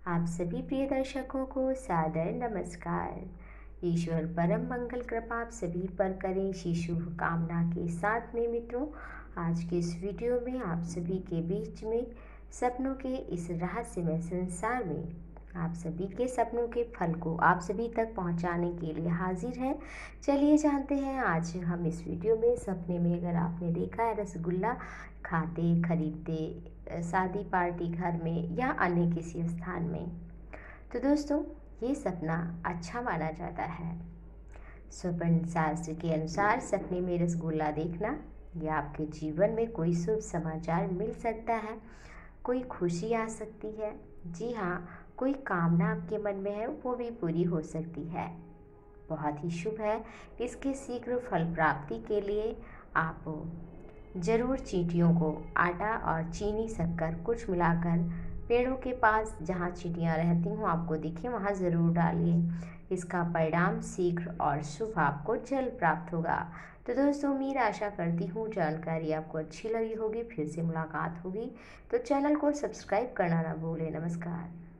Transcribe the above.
आप सभी प्रिय दर्शकों को सादर नमस्कार। ईश्वर परम मंगल कृपा आप सभी पर करें, इसी शुभ कामना के साथ में मित्रों, आज के इस वीडियो में आप सभी के बीच में सपनों के इस रहस्यमय संसार में आप सभी के सपनों के फल को आप सभी तक पहुंचाने के लिए हाजिर हैं। चलिए जानते हैं आज हम इस वीडियो में सपने में अगर आपने देखा है रसगुल्ला खाते खरीदते शादी पार्टी घर में या अन्य किसी स्थान में, तो दोस्तों ये सपना अच्छा माना जाता है। स्वप्न शास्त्र के अनुसार सपने में रसगुल्ला देखना या आपके जीवन में कोई शुभ समाचार मिल सकता है, कोई खुशी आ सकती है। जी हाँ, कोई कामना आपके मन में है वो भी पूरी हो सकती है। बहुत ही शुभ है। इसके शीघ्र फल प्राप्ति के लिए आप ज़रूर चींटियों को आटा और चीनी शक्कर कुछ मिलाकर पेड़ों के पास जहाँ चींटियाँ रहती हों आपको दिखे वहाँ ज़रूर डालिए। इसका परिणाम शीघ्र और शुभ आपको जल्द प्राप्त होगा। तो दोस्तों उम्मीद आशा करती हूँ जानकारी आपको अच्छी लगी होगी। फिर से मुलाकात होगी, तो चैनल को सब्सक्राइब करना ना भूलें। नमस्कार।